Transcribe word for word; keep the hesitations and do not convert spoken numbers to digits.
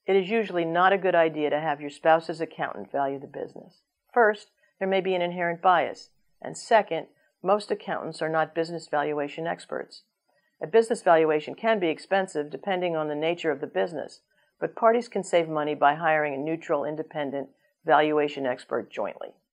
It is usually not a good idea to have your spouse's accountant value the business. First, there may be an inherent bias, and second, most accountants are not business valuation experts. A business valuation can be expensive depending on the nature of the business, but parties can save money by hiring a neutral, independent valuation expert jointly.